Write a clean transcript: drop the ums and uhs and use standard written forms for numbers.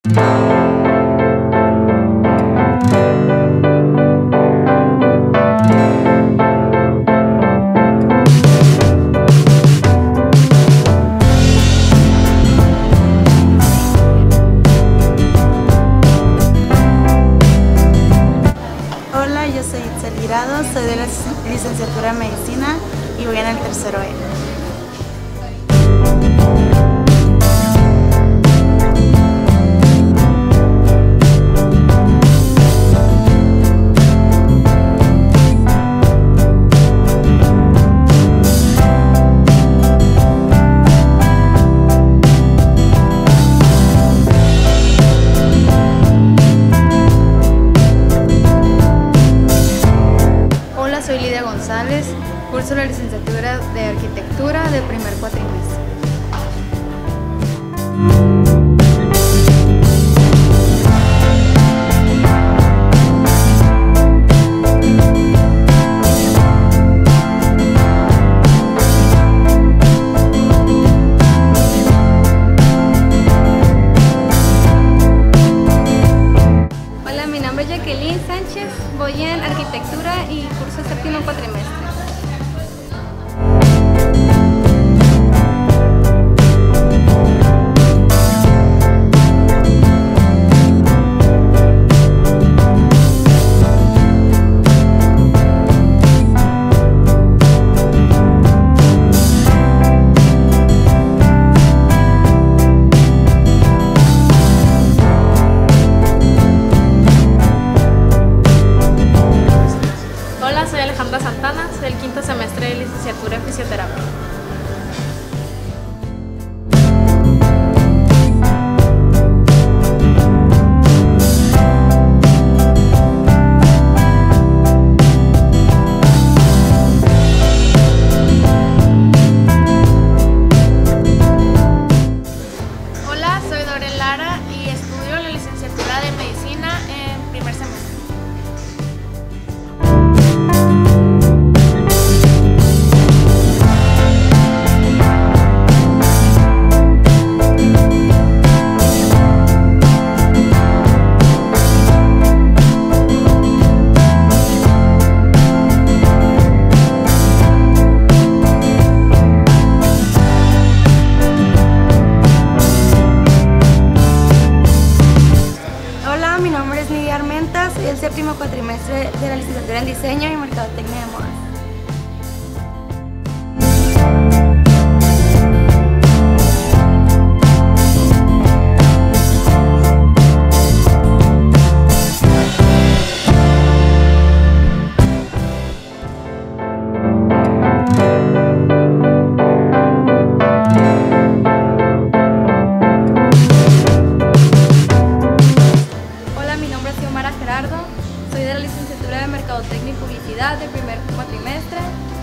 Hola, yo soy Itzel Guirado, soy de la licenciatura en Medicina y voy en el tercero E. Soy Lidia González, curso la licenciatura de Arquitectura del primer cuatrimestre. Hola, mi nombre es Jacqueline Sánchez, voy en Arquitectura y curso séptimo cuatrimestre. Hola, soy Alejandra Santana, soy del quinto semestre de licenciatura en Fisioterapia. Hola, soy Dorel Lara y estudio la licenciatura de Medicina en primer semestre. Hola, mi nombre es Nidia Armenta, soy el séptimo cuatrimestre de la licenciatura en Diseño y Mercadotecnia de Modas. Gerardo, soy de la licenciatura de Mercadotecnia y Publicidad del primer cuatrimestre